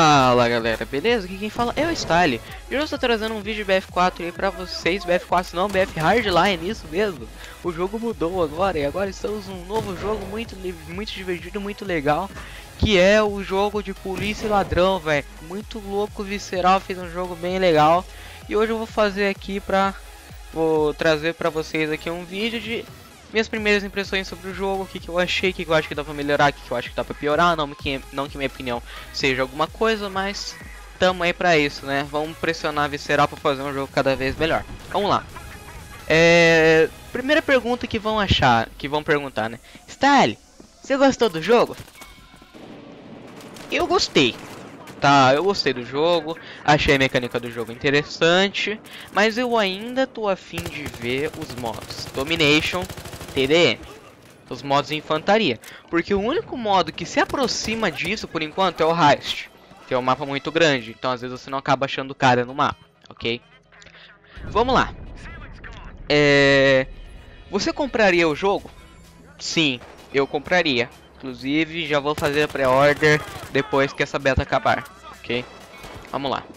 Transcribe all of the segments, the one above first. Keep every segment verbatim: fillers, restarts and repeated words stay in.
Fala galera, beleza? Aqui quem fala é o Style. E hoje eu estou trazendo um vídeo de B F quatro aí pra vocês. B F quatro não, B F Hardline, isso mesmo. O jogo mudou agora e agora estamos num novo jogo muito, muito divertido, muito legal, que é o jogo de polícia e ladrão, velho. Muito louco, visceral, fez um jogo bem legal. E hoje eu vou fazer aqui pra... Vou trazer pra vocês aqui um vídeo de minhas primeiras impressões sobre o jogo, o que, que eu achei, o que, que eu acho que dá pra melhorar, o que, que eu acho que dá pra piorar. Não que, não que minha opinião seja alguma coisa, mas tamo aí pra isso, né? Vamos pressionar a visceral pra fazer um jogo cada vez melhor. Vamos lá. É... Primeira pergunta que vão achar, que vão perguntar, né? Style, você gostou do jogo? Eu gostei. Tá, eu gostei do jogo, achei a mecânica do jogo interessante, mas eu ainda tô a fim de ver os modos Domination, T D M, os modos de infantaria, porque o único modo que se aproxima disso por enquanto é o Heist, que é um mapa muito grande, então às vezes você não acaba achando cara no mapa, ok? Vamos lá. É... Você compraria o jogo? Sim, eu compraria. Inclusive, já vou fazer a pré-order depois que essa beta acabar, ok? Vamos lá.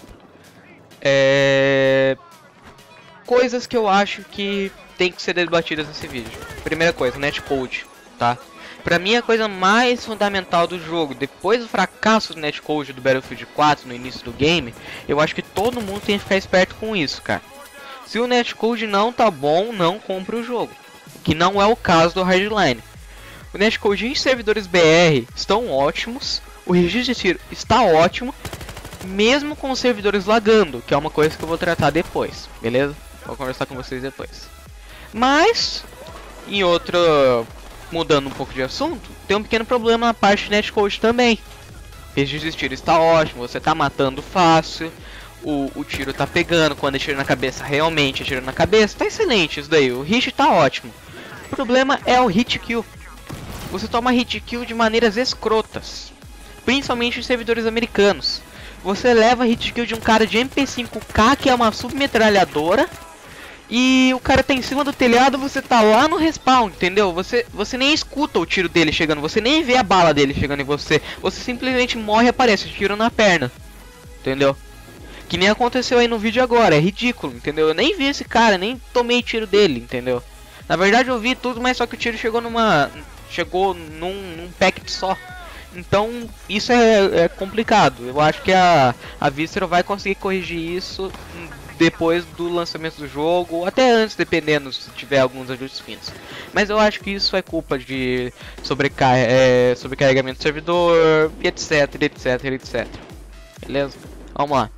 É... Coisas que eu acho que tem que ser debatidas nesse vídeo. Primeira coisa, netcode, tá? Pra mim, a coisa mais fundamental do jogo, depois do fracasso do netcode do Battlefield quatro no início do game, eu acho que todo mundo tem que ficar esperto com isso, cara. Se o netcode não tá bom, não compre o jogo. Que não é o caso do Hardline. O netcode em servidores B R estão ótimos, o registro de tiro está ótimo, mesmo com os servidores lagando, que é uma coisa que eu vou tratar depois, beleza? Vou conversar com vocês depois. Mas, em outro, mudando um pouco de assunto, tem um pequeno problema na parte de netcode também. O registro de tiro está ótimo, você está matando fácil, o, o tiro está pegando, quando é tiro na cabeça, realmente é tiro na cabeça, está excelente isso daí, o hit está ótimo. O problema é o hit kill. Você toma hit kill de maneiras escrotas, principalmente em servidores americanos. Você leva hit kill de um cara de M P cinco K, que é uma submetralhadora, e o cara tá em cima do telhado, você tá lá no respawn, entendeu? Você, você nem escuta o tiro dele chegando, você nem vê a bala dele chegando em você. Você simplesmente morre e aparece, tiro na perna, entendeu? Que nem aconteceu aí no vídeo agora, é ridículo, entendeu? Eu nem vi esse cara, nem tomei tiro dele, entendeu? Na verdade eu vi tudo, mas só que o tiro chegou numa... Chegou num, num packet só. Então isso é, é complicado. Eu acho que a, a Visceral vai conseguir corrigir isso depois do lançamento do jogo, ou até antes, dependendo se tiver alguns ajustes finos. Mas eu acho que isso é culpa de sobrecar é, sobrecarregamento do servidor, etc, etc, etc. Beleza? Vamos lá.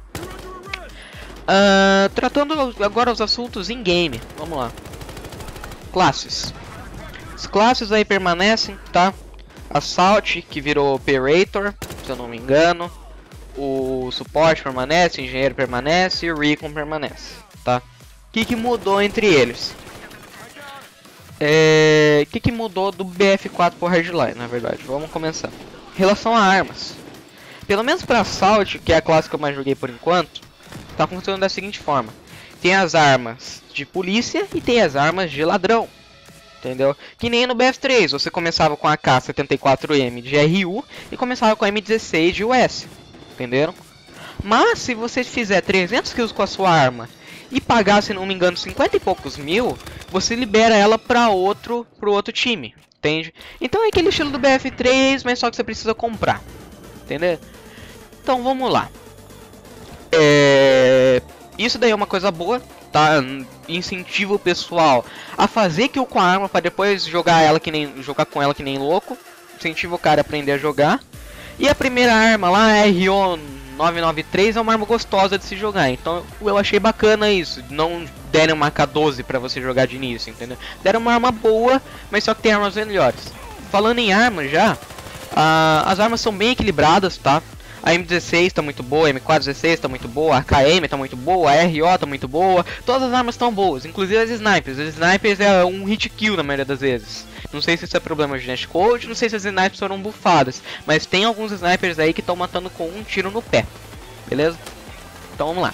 Uh, tratando agora os assuntos em game. Vamos lá. Classes. As classes aí permanecem, tá? Assault, que virou Operator, se eu não me engano. O suporte permanece, o engenheiro permanece e o Recon permanece, tá? O que, que mudou entre eles? É... O que, que mudou do B F quatro pro Hardline, na verdade? Vamos começar. Em relação a armas. Pelo menos para Assault, que é a classe que eu mais joguei por enquanto, tá funcionando da seguinte forma. Tem as armas de polícia e tem as armas de ladrão. Entendeu? Que nem no B F três, você começava com a K setenta e quatro M de R U e começava com a M dezesseis de U S. Entenderam? Mas se você fizer trezentos kills com a sua arma e pagar, se não me engano, cinquenta e poucos mil, você libera ela para outro, pro outro time. Entende? Então é aquele estilo do B F três, mas só que você precisa comprar. Entendeu? Então vamos lá. É... Isso daí é uma coisa boa, tá? Incentiva o pessoal a fazer kill com a arma para depois jogar ela que nem jogar com ela que nem louco. Incentiva o cara a aprender a jogar. E a primeira arma lá, a R O nove nove três, é uma arma gostosa de se jogar. Então eu achei bacana isso. Não deram uma K doze para você jogar de início, entendeu? Deram uma arma boa, mas só que tem armas melhores. Falando em armas já, uh, as armas são bem equilibradas, tá? A M dezesseis tá muito boa, a M quatro dezesseis tá muito boa, a K M tá muito boa, a R O tá muito boa. Todas as armas estão boas, inclusive as snipers. As snipers é um hit kill na maioria das vezes. Não sei se isso é problema de netcode, não sei se as snipers foram buffadas, mas tem alguns snipers aí que estão matando com um tiro no pé. Beleza? Então vamos lá.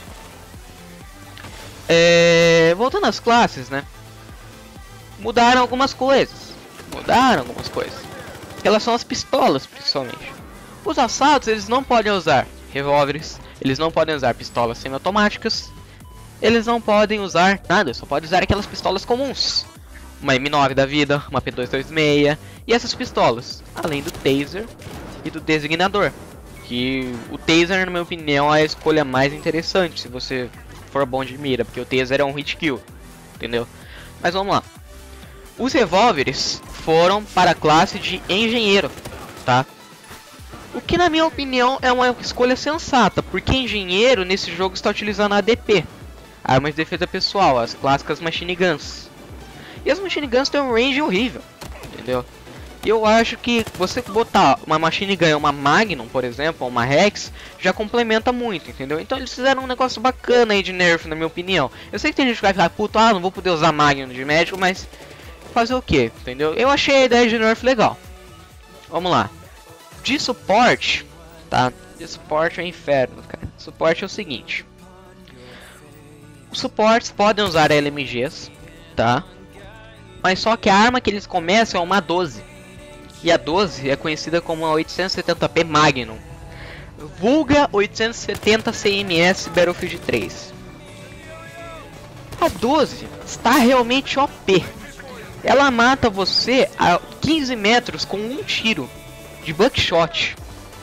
É... Voltando às classes, né? Mudaram algumas coisas. Mudaram algumas coisas. Em relação às pistolas, principalmente. Os assaltos eles não podem usar revólveres, eles não podem usar pistolas semiautomáticas, eles não podem usar nada, só podem usar aquelas pistolas comuns. Uma M nove da vida, uma P duzentos e vinte e seis e essas pistolas, além do taser e do designador. Que o taser, na minha opinião, é a escolha mais interessante se você for bom de mira, porque o taser é um hit kill, entendeu? Mas vamos lá. Os revólveres foram para a classe de engenheiro, tá? O que, na minha opinião, é uma escolha sensata, porque engenheiro nesse jogo está utilizando a A D P, armas de defesa pessoal, as clássicas machine guns. E as machine guns têm um range horrível, entendeu? E eu acho que você botar uma machine gun, uma Magnum, por exemplo, ou uma Rex, já complementa muito, entendeu? Então eles fizeram um negócio bacana aí de nerf, na minha opinião. Eu sei que tem gente que vai ficar puto, ah, não vou poder usar Magnum de médico, mas fazer o que, entendeu? Eu achei a ideia de nerf legal. Vamos lá. De suporte, tá? De suporte é um inferno, cara. Suporte é o seguinte. Os suportes podem usar L M Gs, tá? Mas só que a arma que eles começam é uma doze. E a doze é conhecida como a oitocentos e setenta p Magnum. Vulga oitocentos e setenta C M S Battlefield três. A doze está realmente O P. Ela mata você a quinze metros com um tiro de buckshot.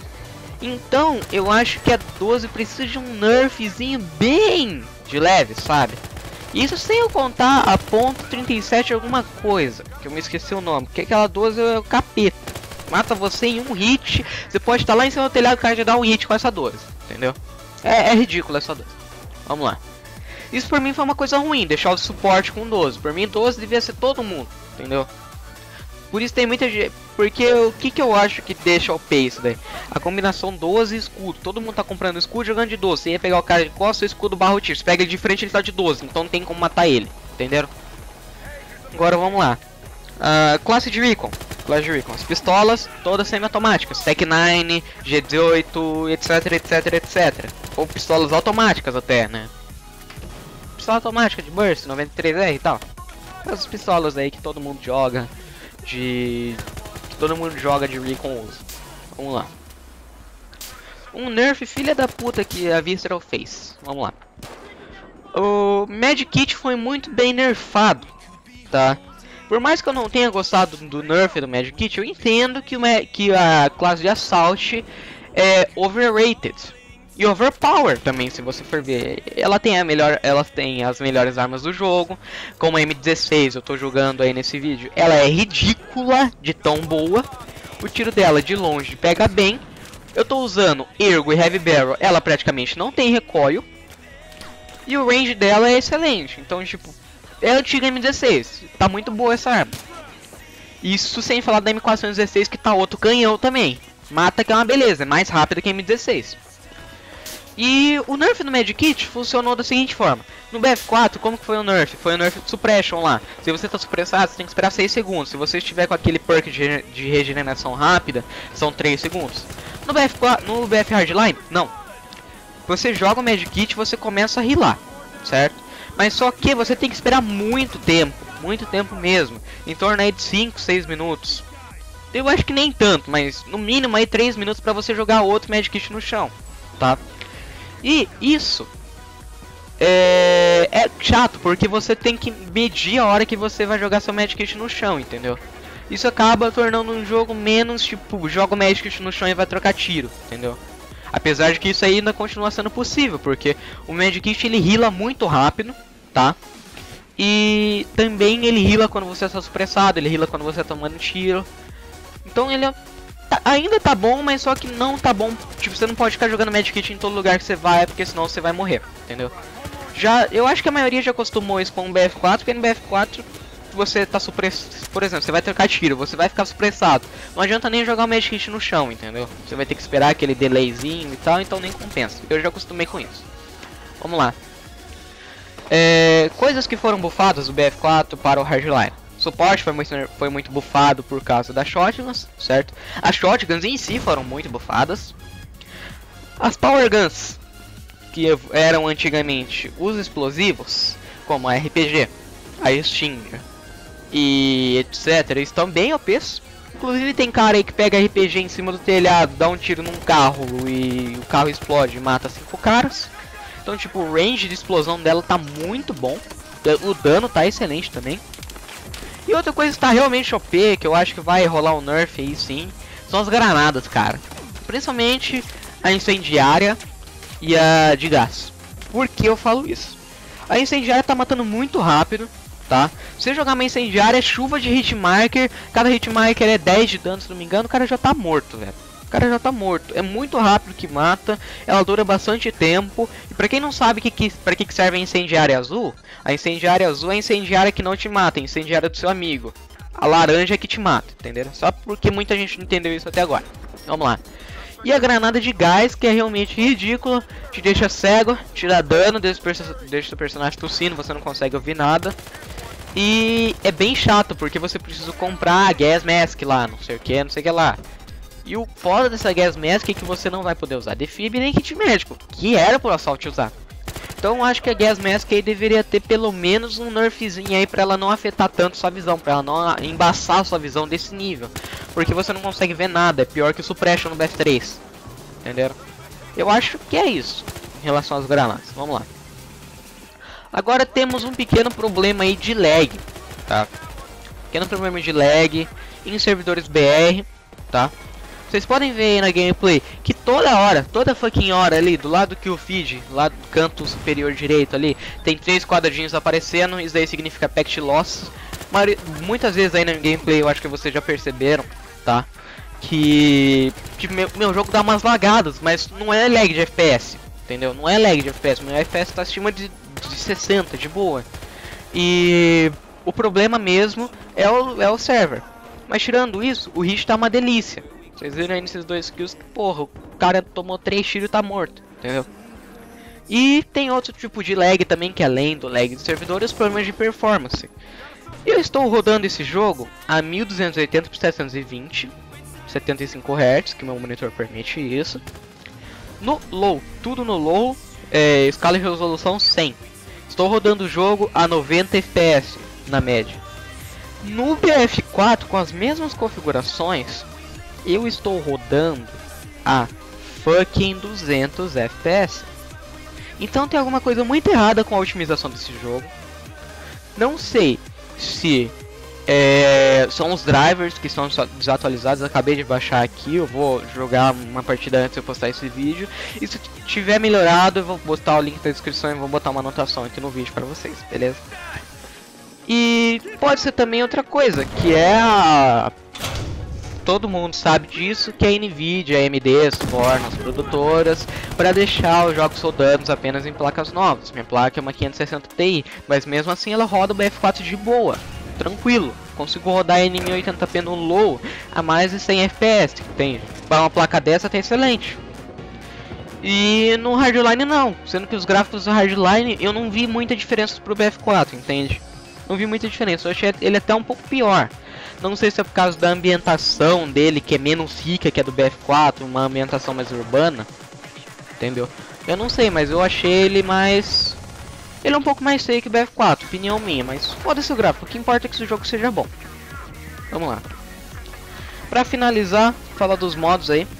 Então eu acho que a doze precisa de um nerfzinho bem de leve, sabe? Isso sem eu contar a ponto trinta e sete alguma coisa, que eu me esqueci o nome, porque aquela doze é o capeta. Mata você em um hit, você pode estar lá em cima do telhado e o cara já dá um hit com essa doze, entendeu? É, é ridículo essa doze. Vamos lá. Isso por mim foi uma coisa ruim, deixar o suporte com doze. Por mim doze devia ser todo mundo, entendeu? Por isso tem muita gente. Porque o que, que eu acho que deixa o P isso daí? A combinação doze e escudo. Todo mundo tá comprando escudo jogando de doze. Você ia pegar o cara de costas, o escudo barra o tiro. Você pega ele de frente, ele tá de doze. Então não tem como matar ele. Entenderam? Agora vamos lá. Uh, classe de Recon. Classe de Recon. As pistolas todas semi-automáticas. Tec nove, G dezoito, etc, etc, etcétera. Ou pistolas automáticas até, né? Pistola automática de Burst, noventa e três R e tal. Essas pistolas aí que todo mundo joga. De... que todo mundo joga de Recon usa. Vamos lá. Um nerf filha da puta que a Visceral fez. Vamos lá. O Medkit foi muito bem nerfado, tá? Por mais que eu não tenha gostado do nerf do Medkit, eu entendo que, o que a classe de Assault é overrated. E overpower também, se você for ver. Ela tem a melhor, ela tem as melhores armas do jogo. Como a M dezesseis, eu tô jogando aí nesse vídeo. Ela é ridícula de tão boa. O tiro dela de longe pega bem. Eu tô usando Ergo e Heavy Barrel. Ela praticamente não tem recoil. E o range dela é excelente. Então, tipo, é a antiga M dezesseis. Tá muito boa essa arma. Isso sem falar da M quatrocentos e dezesseis, que tá outro canhão também. Mata que é uma beleza, é mais rápida que a M dezesseis. E o nerf no Medkit funcionou da seguinte forma. No B F quatro, como que foi o nerf? Foi o nerf de suppression lá. Se você está supressado, você tem que esperar seis segundos. Se você estiver com aquele perk de, de regeneração rápida, são três segundos. No B F quatro, no B F Hardline, não. Você joga o Medkit e você começa a healar, certo? Mas só que você tem que esperar muito tempo, muito tempo mesmo. Em torno aí de cinco, seis minutos. Eu acho que nem tanto, mas no mínimo aí três minutos para você jogar outro Medkit no chão, tá? E isso é, é chato, porque você tem que medir a hora que você vai jogar seu Medkit no chão, entendeu? Isso acaba tornando um jogo menos, tipo, joga o Medkit no chão e vai trocar tiro, entendeu? Apesar de que isso ainda continua sendo possível, porque o Medkit ele heala muito rápido, tá? E também ele heala quando você está supressado, ele heala quando você está tomando tiro. Então ele é... ainda tá bom, mas só que não tá bom. Tipo, você não pode ficar jogando Medkit em todo lugar que você vai, porque senão você vai morrer, entendeu? Já, eu acho que a maioria já acostumou isso com o B F quatro, porque no B F quatro você tá supressado. Por exemplo, você vai trocar tiro, você vai ficar supressado. Não adianta nem jogar o Medkit no chão, entendeu? Você vai ter que esperar aquele delayzinho e tal, então nem compensa. Eu já acostumei com isso. Vamos lá. É, coisas que foram bufadas do B F quatro para o Hardline. Suporte foi muito, foi muito bufado por causa das shotguns, certo? As shotguns em si foram muito bufadas. As power guns, que eram antigamente os explosivos, como a R P G, a Stinger e etcétera, estão bem O Ps, Inclusive tem cara aí que pega R P G em cima do telhado, dá um tiro num carro e o carro explode e mata cinco caras. Então tipo, o range de explosão dela tá muito bom. O dano tá excelente também. E outra coisa que tá realmente O P, que eu acho que vai rolar um nerf aí sim, são as granadas, cara. Principalmente a incendiária e a de gás. Por que eu falo isso? A incendiária tá matando muito rápido. Tá? Se você jogar uma incendiária, é chuva de hitmarker. Cada hitmarker é dez de dano, se não me engano. O cara já tá morto, velho. O cara já tá morto. É muito rápido que mata. Ela dura bastante tempo. E pra quem não sabe que, que, pra que, que serve a incendiária azul, a incendiária azul é a incendiária que não te mata, é a incendiária do seu amigo. A laranja é que te mata, entendeu? Só porque muita gente não entendeu isso até agora. Vamos lá. E a granada de gás, que é realmente ridícula. Te deixa cego, te dá dano, deixa o seu personagem tossindo, você não consegue ouvir nada. E é bem chato, porque você precisa comprar a Gas Mask lá, não sei o que, não sei o que lá. E o foda dessa Gas Mask é que você não vai poder usar Defib nem Kit Médico, que era pro Assault usar. Então eu acho que a Gas Mask aí deveria ter pelo menos um nerfzinho aí pra ela não afetar tanto sua visão, pra ela não embaçar sua visão desse nível. Porque você não consegue ver nada, é pior que o Suppression no B F três. Entenderam? Eu acho que é isso em relação às granadas, vamos lá. Agora temos um pequeno problema aí de lag, tá? Pequeno problema de lag em servidores B R, tá? Vocês podem ver aí na gameplay que toda hora, toda fucking hora ali, do lado do kill feed, lá do canto superior direito ali, tem três quadradinhos aparecendo, isso daí significa packet loss. Mas muitas vezes aí na gameplay, eu acho que vocês já perceberam, tá? Que, que meu, meu jogo dá umas lagadas, mas não é lag de F P S, entendeu? Não é lag de F P S, meu F P S tá acima de de sessenta, de boa. E o problema mesmo é o, é o server. Mas tirando isso, o hit tá uma delícia. Vocês viram aí nesses dois kills que, porra, o cara tomou três tiros e tá morto, entendeu? E tem outro tipo de lag também, que além do lag do servidor, os problemas de performance. Eu estou rodando esse jogo a mil duzentos e oitenta por setecentos e vinte, setenta e cinco hertz, que meu monitor permite isso. No low, tudo no low, é, escala de resolução cem. Estou rodando o jogo a noventa F P S na média. No B F quatro, com as mesmas configurações, eu estou rodando a fucking duzentos F P S. Então tem alguma coisa muito errada com a otimização desse jogo. Não sei se é, são os drivers que estão desatualizados. Acabei de baixar aqui, eu vou jogar uma partida antes de eu postar esse vídeo. E se tiver melhorado, eu vou botar o link na descrição e vou botar uma anotação aqui no vídeo para vocês, beleza? E pode ser também outra coisa, que é a... todo mundo sabe disso, que é a Nvidia, a AMD suborna as produtoras para deixar os jogos rodando apenas em placas novas. Minha placa é uma quinhentos e sessenta Ti, mas mesmo assim ela roda o B F quatro de boa, tranquilo. Consigo rodar em mil e oitenta p no low a mais de cem F P S, que tem para uma placa dessa tá excelente. E no Hardline não, sendo que os gráficos do Hardline eu não vi muita diferença pro B F quatro, entende? Não vi muita diferença, eu achei ele até um pouco pior. Não sei se é por causa da ambientação dele, que é menos rica que a do B F quatro, uma ambientação mais urbana, entendeu? Eu não sei, mas eu achei ele mais... ele é um pouco mais feio que o B F quatro, opinião minha, mas foda-se o gráfico, o que importa é que esse jogo seja bom. Vamos lá. Pra finalizar, falar dos modos aí.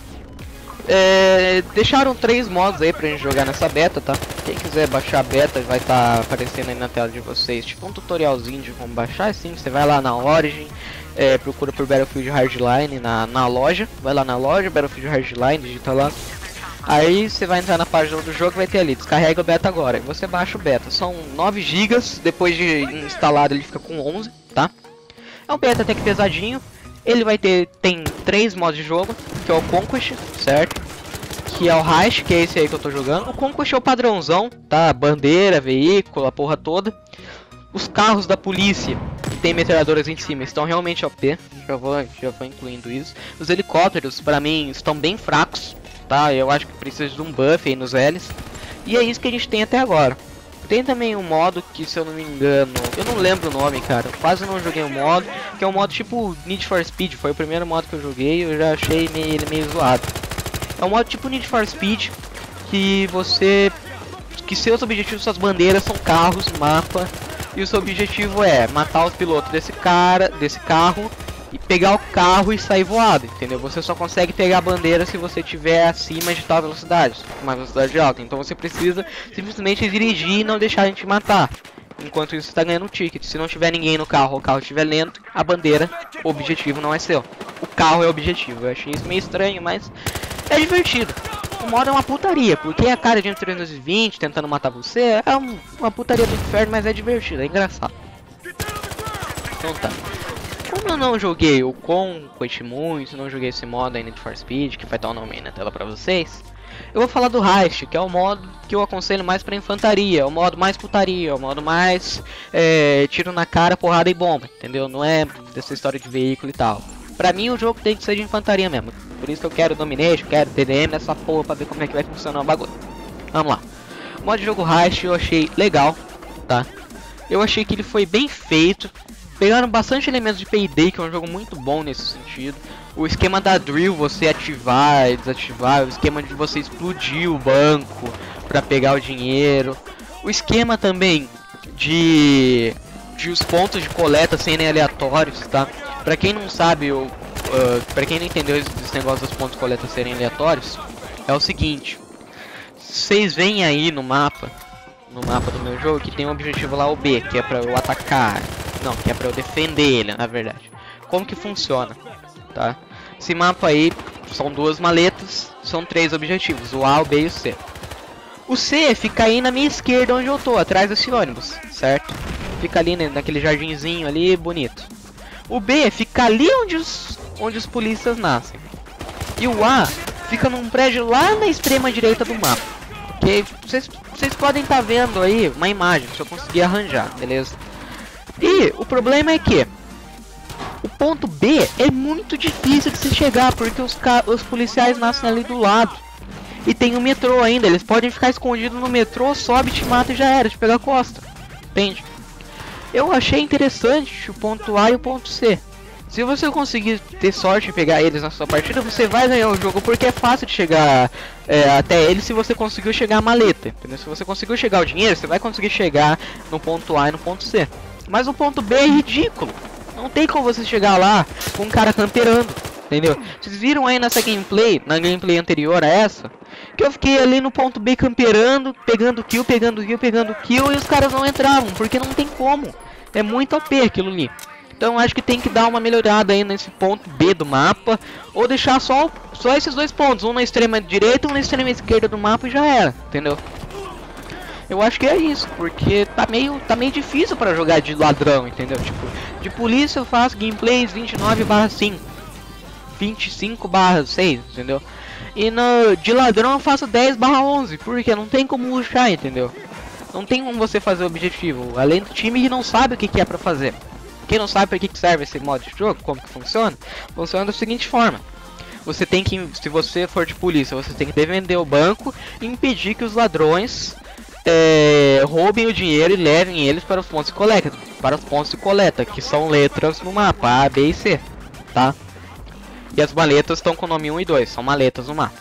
É, deixaram três modos aí pra gente jogar nessa beta, tá? Quem quiser baixar a beta vai estar tá aparecendo aí na tela de vocês, tipo um tutorialzinho de como baixar. Assim, você vai lá na Origin, é, procura por Battlefield Hardline na, na loja, vai lá na loja, Battlefield Hardline, digita lá. Aí você vai entrar na página do jogo, vai ter ali, descarrega o beta agora, e você baixa o beta. São nove gigas, depois de instalado ele fica com onze, tá? É um beta até que pesadinho. Ele vai ter, tem três modos de jogo, que é o Conquest, certo? Que é o Heist, que é esse aí que eu tô jogando. O Conquest é o padrãozão, tá? Bandeira, veículo, a porra toda. Os carros da polícia, que tem metralhadoras em cima, estão realmente O P. Já vou, já vou incluindo isso. Os helicópteros, pra mim, estão bem fracos, tá? Eu acho que precisa de um buff aí nos L's. E é isso que a gente tem até agora. Tem também um modo que, se eu não me engano, eu não lembro o nome, cara, eu quase não joguei o modo, que é um modo tipo Need for Speed, foi o primeiro modo que eu joguei, eu já achei meio, ele meio zoado. É um modo tipo Need for Speed, que você, que seus objetivos, suas bandeiras são carros, mapa, e o seu objetivo é matar os pilotos desse cara, desse carro, e pegar o carro e sair voado, entendeu? Você só consegue pegar a bandeira se você tiver acima de tal velocidade, uma velocidade alta. Então você precisa simplesmente dirigir e não deixar a gente matar. Enquanto isso, você tá ganhando ticket. Se não tiver ninguém no carro, ou o carro estiver lento, a bandeira, o objetivo não é seu. O carro é o objetivo. Eu achei isso meio estranho, mas é divertido. O modo é uma putaria, porque a cara de trezentos e vinte tentando matar você é um, uma putaria do inferno, mas é divertido, é engraçado. Então tá. Como eu não joguei o Conquest muito, não joguei esse modo aí Need for Speed, que vai estar o nome aí na tela pra vocês, eu vou falar do Heist, que é o modo que eu aconselho mais pra infantaria, o modo mais putaria, o modo mais é, tiro na cara, porrada e bomba, entendeu? Não é dessa história de veículo e tal. Pra mim o jogo tem que ser de infantaria mesmo, por isso que eu quero Domination, quero T D M nessa porra pra ver como é que vai funcionar o bagulho. Vamos lá. O modo de jogo Heist eu achei legal, tá? Eu achei que ele foi bem feito. Pegaram bastante elementos de Payday, que é um jogo muito bom nesse sentido. O esquema da drill, você ativar e desativar. O esquema de você explodir o banco para pegar o dinheiro. O esquema também de, de os pontos de coleta serem aleatórios, tá? Pra quem não sabe, ou uh, pra quem não entendeu esse negócio dos pontos de coleta serem aleatórios, é o seguinte. Vocês veem aí no mapa, no mapa do meu jogo, que tem um objetivo lá, o B, que é pra eu atacar. Não, que é pra eu defender ele, na verdade. Como que funciona, tá? Esse mapa aí são duas maletas, são três objetivos, o A, o B e o C. O C fica aí na minha esquerda, onde eu tô, atrás desse ônibus, certo? Fica ali, né, naquele jardinzinho ali, bonito. O B fica ali onde os, onde os polícias nascem. E o A fica num prédio lá na extrema direita do mapa. Ok? Vocês, vocês podem estar vendo aí uma imagem, se eu conseguir arranjar, beleza? E o problema é que o ponto B é muito difícil de se chegar, porque os, os policiais nascem ali do lado. E tem o metrô ainda, eles podem ficar escondidos no metrô, sobe, te mata e já era, te pega a costa. Entende? Eu achei interessante o ponto A e o ponto C. Se você conseguir ter sorte em pegar eles na sua partida, você vai ganhar o jogo, porque é fácil de chegar é, até eles se você conseguiu chegar a maleta. Entendeu? Se você conseguiu chegar ao dinheiro, você vai conseguir chegar no ponto A e no ponto C. Mas o ponto B é ridículo. Não tem como você chegar lá com um cara camperando, entendeu? Vocês viram aí nessa gameplay, na gameplay anterior a essa, que eu fiquei ali no ponto B camperando, pegando kill, pegando kill, pegando kill, e os caras não entravam, porque não tem como. É muito O P aquilo ali. Então acho que tem que dar uma melhorada aí nesse ponto B do mapa, ou deixar só, só esses dois pontos, um na extrema direita e um na extrema esquerda do mapa e já era, entendeu? Eu acho que é isso, porque tá meio, tá meio difícil pra jogar de ladrão, entendeu? Tipo, de polícia eu faço gameplays vinte e nove barra cinco, vinte e cinco barra seis, entendeu? E no, de ladrão eu faço dez barra onze, porque não tem como rushar, entendeu? Não tem como você fazer o objetivo, além do time que não sabe o que, que é pra fazer. Quem não sabe pra que, que serve esse modo de jogo, como que funciona, funciona da seguinte forma. Você tem que, se você for de polícia, você tem que defender o banco e impedir que os ladrões... É, roubem o dinheiro e levem eles para os pontos de coleta, para os pontos de coleta, que são letras no mapa, A, B e C, tá? E as maletas estão com o nome um e dois, são maletas no mapa.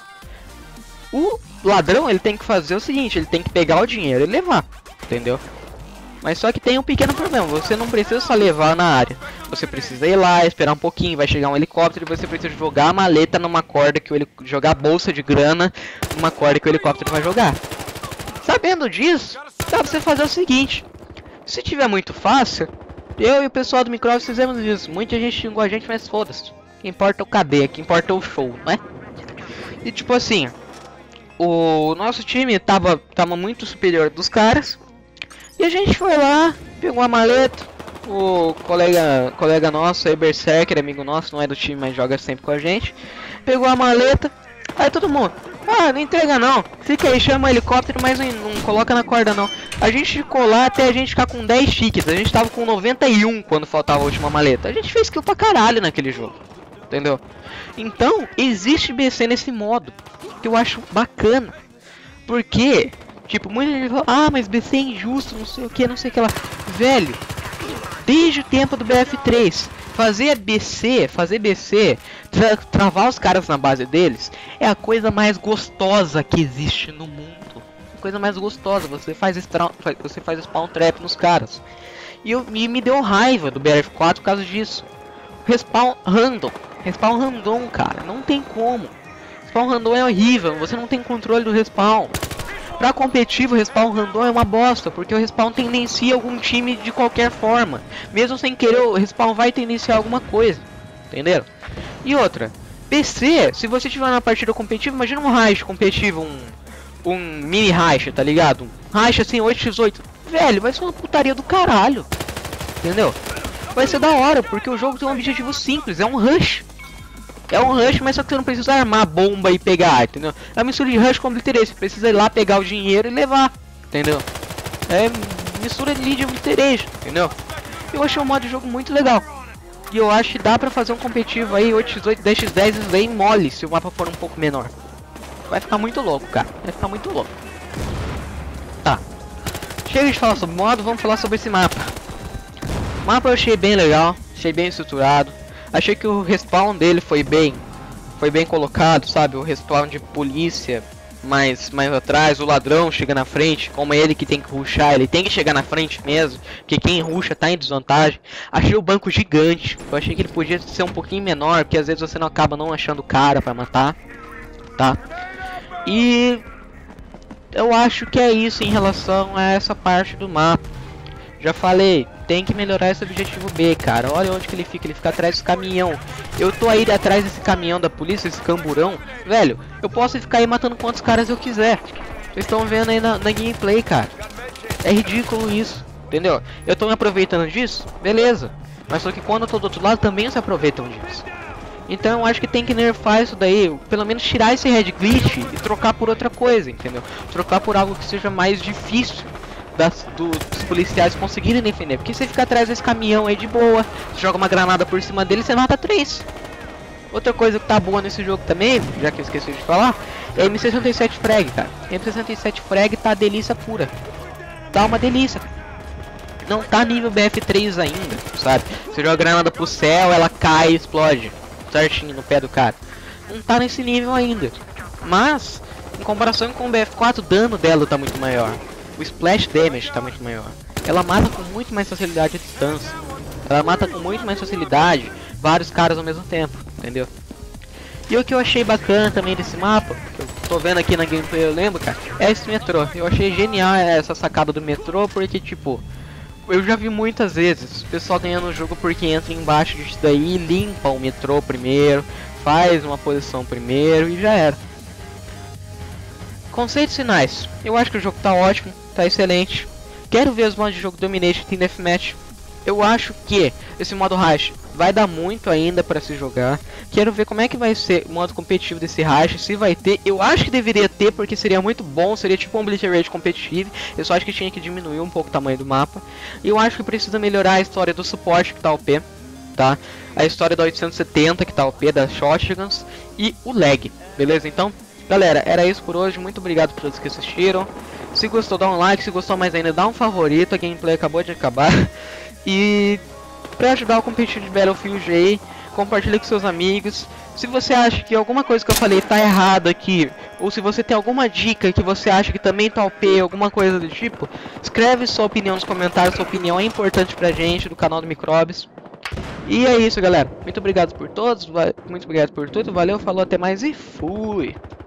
O ladrão, ele tem que fazer o seguinte, ele tem que pegar o dinheiro e levar, entendeu? Mas só que tem um pequeno problema, você não precisa só levar na área, você precisa ir lá, esperar um pouquinho, vai chegar um helicóptero e você precisa jogar a maleta numa corda, que o jogar a bolsa de grana numa corda que o helicóptero vai jogar. Sabendo disso, dá pra você fazer o seguinte. Se tiver muito fácil, eu e o pessoal do Microsoft fizemos isso. Muita gente xingou a gente, mas foda-se. O que importa é o cadê, o que importa é o show, né? E tipo assim, o nosso time tava, tava muito superior dos caras. E a gente foi lá, pegou a maleta. O colega, colega nosso aí, Berserker, amigo nosso, não é do time, mas joga sempre com a gente. Pegou a maleta, aí todo mundo... Ah, não entrega não, fica aí, chama o helicóptero, mas não, não coloca na corda não. A gente ficou lá até a gente ficar com dez tickets, a gente tava com noventa e um quando faltava a última maleta. A gente fez kill pra caralho naquele jogo, entendeu? Então, existe B C nesse modo, que eu acho bacana. Porque, tipo, muita gente fala, ah, mas B C é injusto, não sei o que, não sei o que lá. Velho, desde o tempo do B F três... Fazer B C, fazer B C, tra travar os caras na base deles, é a coisa mais gostosa que existe no mundo. A coisa mais gostosa, você faz, você faz spawn trap nos caras. E, eu, e me deu raiva do B F quatro por causa disso. respawn random. Respawn random, cara. Não tem como. Respawn random é horrível. Você não tem controle do respawn. Pra competitivo, o respawn random é uma bosta, porque o respawn tendencia algum time de qualquer forma. Mesmo sem querer, o respawn vai tendenciar alguma coisa. Entenderam? E outra, P C, se você tiver uma partida competitiva, imagina um racha competitivo, um, um mini racha, tá ligado? Um racha assim, oito contra oito. Velho, vai ser uma putaria do caralho. Entendeu? Vai ser da hora, porque o jogo tem um objetivo simples, é um rush. É um rush, mas só que você não precisa armar bomba e pegar, entendeu? É uma mistura de rush com obliterate, você precisa ir lá pegar o dinheiro e levar, entendeu? É mistura de lead e obliterate, entendeu? Eu achei o modo de jogo muito legal. E eu acho que dá pra fazer um competitivo aí, oito contra oito, dez contra dez, bem mole, se o mapa for um pouco menor. Vai ficar muito louco, cara. Vai ficar muito louco. Tá. Chega de falar sobre o modo, vamos falar sobre esse mapa. O mapa eu achei bem legal, achei bem estruturado. Achei que o respawn dele foi bem, foi bem colocado, sabe? O respawn de polícia mais, mais atrás, o ladrão chega na frente, como é ele que tem que rushar, ele tem que chegar na frente mesmo, porque quem rusha tá em desvantagem. Achei o banco gigante, eu achei que ele podia ser um pouquinho menor, porque às vezes você não acaba não achando cara pra matar, tá? E eu acho que é isso em relação a essa parte do mapa. Já falei, tem que melhorar esse objetivo B, cara. Olha onde que ele fica, ele fica atrás desse caminhão. Eu tô aí atrás desse caminhão da polícia, esse camburão. Velho, eu posso ficar aí matando quantos caras eu quiser. Vocês estão vendo aí na, na gameplay, cara. É ridículo isso, entendeu? Eu tô me aproveitando disso, beleza. Mas só que quando eu tô do outro lado, também se aproveitam disso. Então eu acho que tem que nerfar isso daí. Pelo menos tirar esse red glitch e trocar por outra coisa, entendeu? Trocar por algo que seja mais difícil Das, do, dos policiais conseguirem defender. Porque você fica atrás desse caminhão aí de boa, você joga uma granada por cima dele e você mata três. Outra coisa que tá boa nesse jogo também, já que eu esqueci de falar, é a M sessenta e sete frag, cara. A M sessenta e sete frag tá delícia pura. Tá uma delícia. Não tá nível B F três ainda, sabe? Você joga a granada pro céu, ela cai e explode certinho no pé do cara. Não tá nesse nível ainda. Mas, em comparação com o B F quatro, o dano dela tá muito maior. O splash damage tá muito maior. Ela mata com muito mais facilidade a distância. Ela mata com muito mais facilidade vários caras ao mesmo tempo, entendeu? E o que eu achei bacana também desse mapa, que eu tô vendo aqui na gameplay, eu lembro, cara, é esse metrô. Eu achei genial essa sacada do metrô, porque tipo, eu já vi muitas vezes o pessoal ganhando o jogo porque entra embaixo disso daí, limpa o metrô primeiro, faz uma posição primeiro e já era. Conceitos finais. Eu acho que o jogo tá ótimo, tá excelente. Quero ver os modos de jogo Domination e Team Deathmatch. Eu acho que esse modo Rush vai dar muito ainda para se jogar. Quero ver como é que vai ser o modo competitivo desse Rush, se vai ter. Eu acho que deveria ter, porque seria muito bom, seria tipo um Obliterate competitivo. Eu só acho que tinha que diminuir um pouco o tamanho do mapa. E eu acho que precisa melhorar a história do suporte que tá O P, tá? A história da oitocentos e setenta que tá O P, das shotguns e o lag, beleza? Então, galera, era isso por hoje. Muito obrigado por todos que assistiram. Se gostou, dá um like. Se gostou mais ainda, dá um favorito. A gameplay acabou de acabar. E pra ajudar o competitivo de Battlefield aí, compartilha com seus amigos. Se você acha que alguma coisa que eu falei tá errado aqui, ou se você tem alguma dica que você acha que também tá O P, alguma coisa do tipo, escreve sua opinião nos comentários. Sua opinião é importante pra gente, do canal do Microbes. E é isso, galera. Muito obrigado por todos. Muito obrigado por tudo. Valeu, falou, até mais e fui!